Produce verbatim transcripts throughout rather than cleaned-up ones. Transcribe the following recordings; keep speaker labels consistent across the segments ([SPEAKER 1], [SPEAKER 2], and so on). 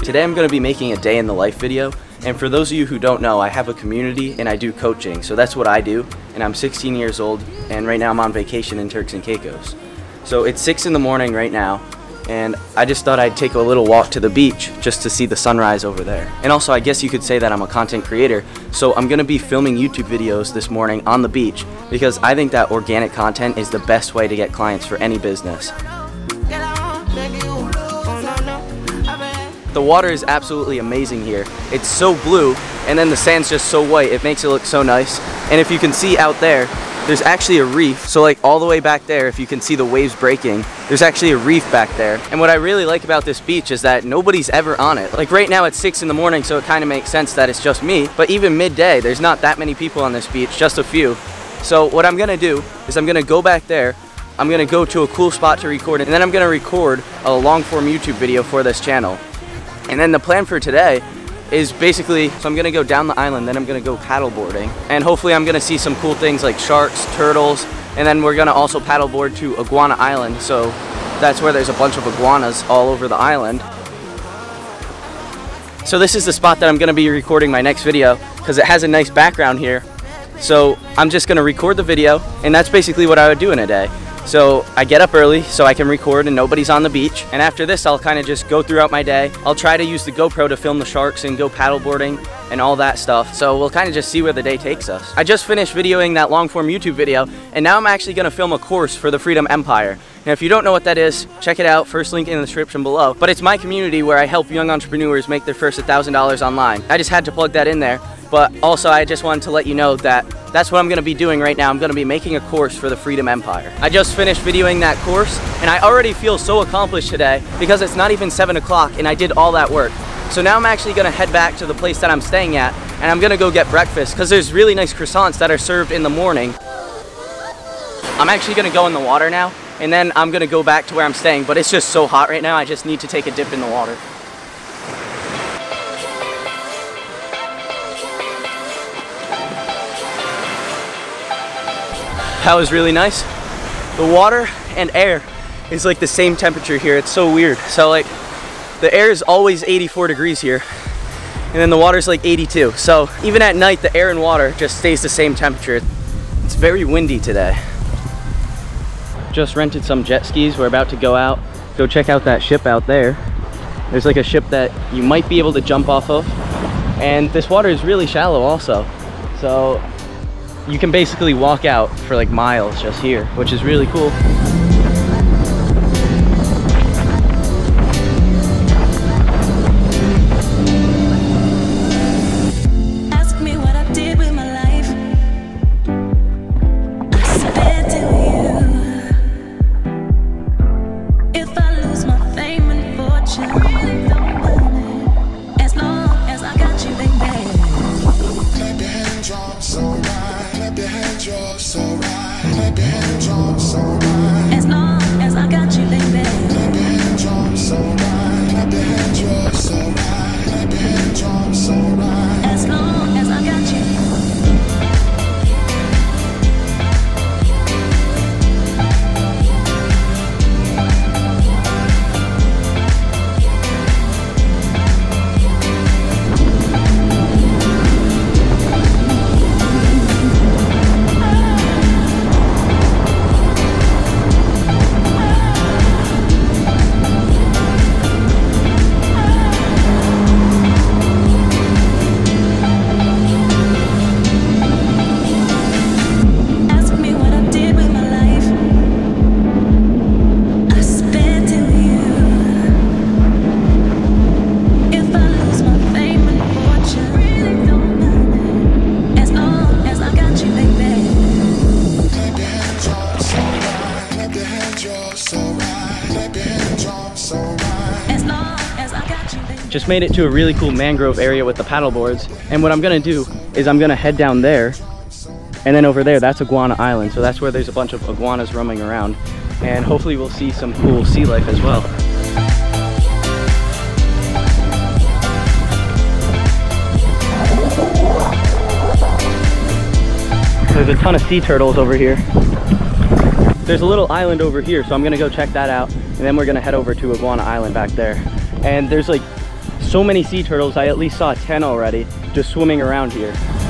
[SPEAKER 1] Today I'm going to be making a day in the life video, and for those of you who don't know, I have a community and I do coaching, so that's what I do, and I'm sixteen years old, and right now I'm on vacation in Turks and Caicos. So it's six in the morning right now, and I just thought I'd take a little walk to the beach just to see the sunrise over there. And also, I guess you could say that I'm a content creator, so I'm going to be filming YouTube videos this morning on the beach because I think that organic content is the best way to get clients for any business. The water is absolutely amazing here. It's so blue, and then the sand's just so white, it makes it look so nice. And if you can see out there, there's actually a reef. So like all the way back there, if you can see the waves breaking, there's actually a reef back there. And what I really like about this beach is that nobody's ever on it. Like right now it's six in the morning, so it kind of makes sense that it's just me. But even midday, there's not that many people on this beach, just a few. So what I'm gonna do is I'm gonna go back there, I'm gonna go to a cool spot to record it, and then I'm gonna record a long form YouTube video for this channel. And then the plan for today is basically, so I'm gonna go down the island, then I'm gonna go paddleboarding, and hopefully I'm gonna see some cool things like sharks, turtles, and then we're gonna also paddleboard to Iguana Island, so that's where there's a bunch of iguanas all over the island. So this is the spot that I'm gonna be recording my next video because it has a nice background here. So I'm just gonna record the video, and that's basically what I would do in a day. So I get up early so I can record and nobody's on the beach. And after this, I'll kind of just go throughout my day. I'll try to use the GoPro to film the sharks and go paddleboarding and all that stuff. So we'll kind of just see where the day takes us. I just finished videoing that long form YouTube video, and now I'm actually gonna film a course for the Freedom Empire. Now, if you don't know what that is, check it out, first link in the description below. But it's my community where I help young entrepreneurs make their first one thousand dollars online. I just had to plug that in there. But also, I just wanted to let you know that that's what I'm going to be doing right now. I'm going to be making a course for the Freedom Empire. I just finished videoing that course, and I already feel so accomplished today because it's not even seven o'clock and I did all that work. So now I'm actually going to head back to the place that I'm staying at, and I'm going to go get breakfast because there's really nice croissants that are served in the morning. I'm actually going to go in the water now, and then I'm going to go back to where I'm staying, but it's just so hot right now, I just need to take a dip in the water. That was really nice. The water and air is like the same temperature here. It's so weird. So like the air is always eighty-four degrees here, and then the water's like eighty-two. So even at night, the air and water just stays the same temperature. It's very windy today. Just rented some jet skis. We're about to go out, go check out that ship out there. There's like a ship that you might be able to jump off of. And this water is really shallow also. So you can basically walk out for like miles just here, which is really cool. Ask me what I did with my life. I spent it with you. If I lose my fame and fortune, really don't mind it. As long as I got you, baby. Clap your hands, y'all, so right. Clap your hands, you're so right. Clap your hands, you're so right. As long as I got you, baby. Clap your hands, you're so right. Clap your hands, you're so right. Clap your hands, you're so right. As long as I got you. Just made it to a really cool mangrove area with the paddle boards, and what I'm gonna do is I'm gonna head down there, and then over there that's Iguana Island, so that's where there's a bunch of iguanas roaming around, and hopefully we'll see some cool sea life as well. There's a ton of sea turtles over here. There's a little island over here, so I'm gonna go check that out, and then we're gonna head over to Iguana Island back there. And there's like so many sea turtles. I at least saw ten already just swimming around here.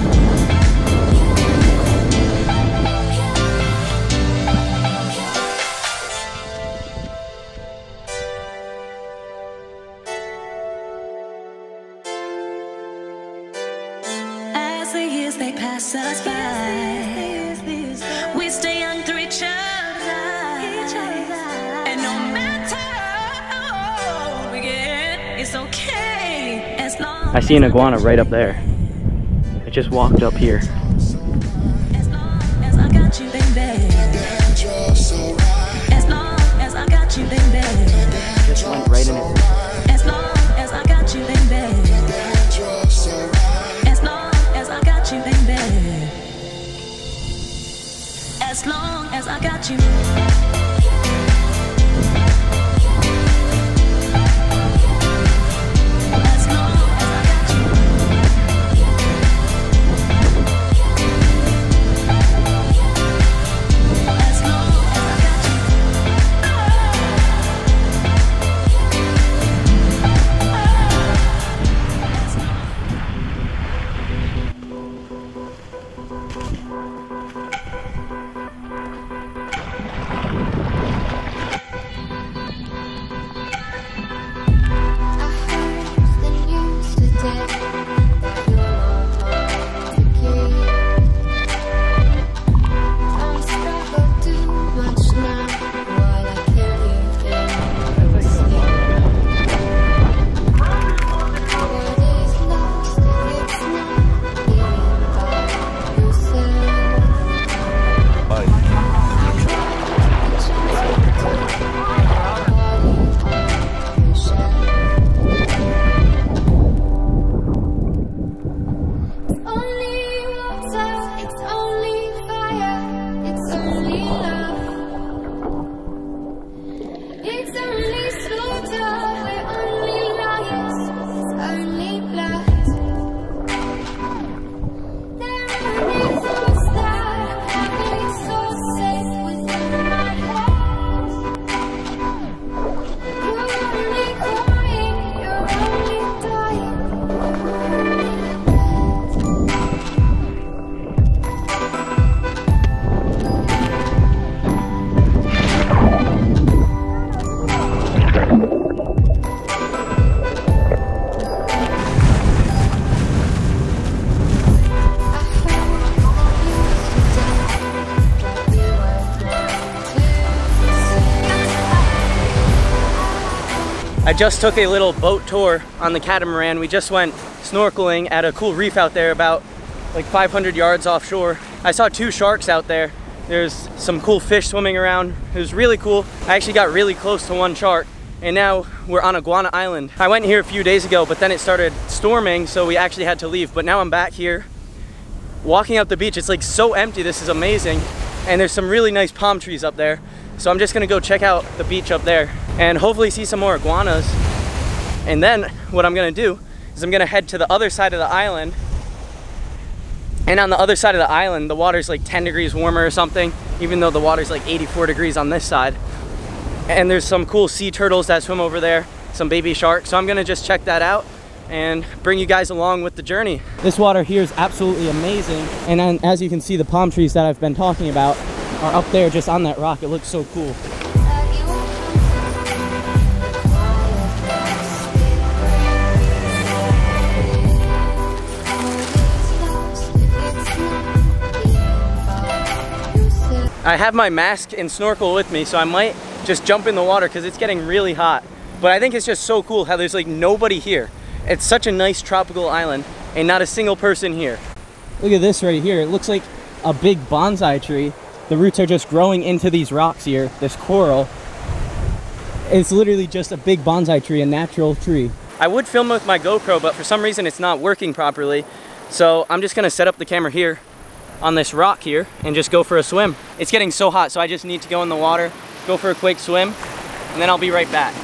[SPEAKER 2] As the years they pass us by, we stay young through each other, and no matter how old we get, it's okay as long.
[SPEAKER 1] I see an iguana right up there. It just walked up here.
[SPEAKER 2] As long as I got you, baby. As long as I got you, baby.
[SPEAKER 1] Just went right in it.
[SPEAKER 2] As long as I got you, baby. As long as I got you, baby. As long as I got you. As long as I got you. As long as I got you.
[SPEAKER 1] I just took a little boat tour on the catamaran. We just went snorkeling at a cool reef out there about like five hundred yards offshore. I saw two sharks out there. There's some cool fish swimming around. It was really cool. I actually got really close to one shark, and now we're on Iguana Island. I went here a few days ago, but then it started storming, so we actually had to leave. But now I'm back here, walking up the beach. It's like so empty. This is amazing. And there's some really nice palm trees up there. So I'm just gonna go check out the beach up there and hopefully see some more iguanas. And then what I'm gonna do is I'm gonna head to the other side of the island. And on the other side of the island, the water's like ten degrees warmer or something, even though the water's like eighty-four degrees on this side. And there's some cool sea turtles that swim over there, some baby sharks. So I'm gonna just check that out and bring you guys along with the journey. This water here is absolutely amazing. And then, as you can see, the palm trees that I've been talking about are up there just on that rock. It looks so cool. I have my mask and snorkel with me, so I might just jump in the water because it's getting really hot. But I think it's just so cool how there's like nobody here. It's such a nice tropical island and not a single person here. Look at this right here. It looks like a big bonsai tree. The roots are just growing into these rocks here, this coral. It's literally just a big bonsai tree, a natural tree. I would film with my GoPro, but for some reason it's not working properly. So I'm just gonna set up the camera here on this rock here and just go for a swim. It's getting so hot, so I just need to go in the water, go for a quick swim, and then I'll be right back.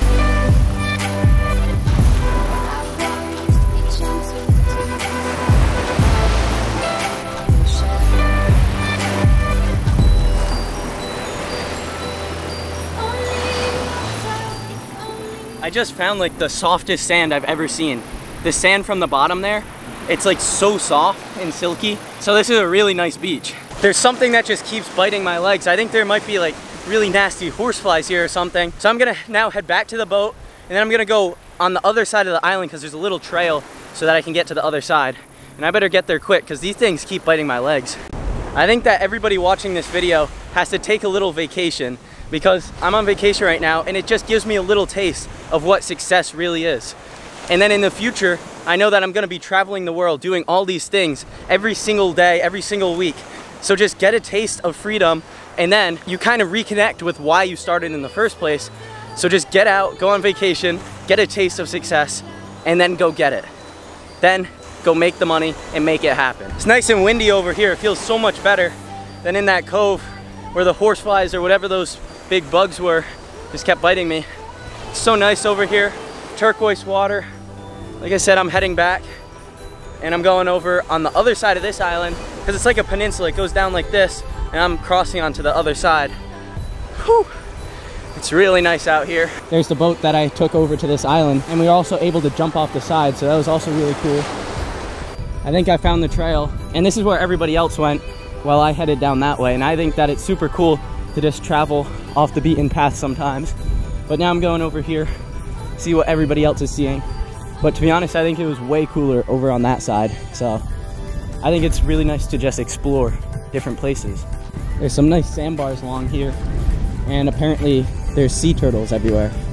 [SPEAKER 1] I just found like the softest sand I've ever seen. the sand from the bottom there, it's like so soft and silky. So this is a really nice beach. There's something that just keeps biting my legs. I think there might be like really nasty horseflies here or something. So I'm gonna now head back to the boat, and then I'm gonna go on the other side of the island because there's a little trail so that I can get to the other side. And I better get there quick because these things keep biting my legs. I think that everybody watching this video has to take a little vacation, because I'm on vacation right now and it just gives me a little taste of what success really is. And then in the future, I know that I'm gonna be traveling the world doing all these things every single day, every single week. So just get a taste of freedom, and then you kind of reconnect with why you started in the first place. So just get out, go on vacation, get a taste of success, and then go get it. Then go make the money and make it happen. It's nice and windy over here. It feels so much better than in that cove where the horseflies or whatever those big bugs were just kept biting me. It's so nice over here, turquoise water. Like I said, I'm heading back, and I'm going over on the other side of this island because it's like a peninsula. It goes down like this, and I'm crossing onto the other side. Whew. It's really nice out here. There's the boat that I took over to this island, and we were also able to jump off the side, so that was also really cool. I think I found the trail, and this is where everybody else went while I headed down that way, and I think that it's super cool to just travel off the beaten path sometimes. But now I'm going over here, see what everybody else is seeing. But to be honest, I think it was way cooler over on that side, so I think it's really nice to just explore different places. There's some nice sandbars along here, and apparently there's sea turtles everywhere.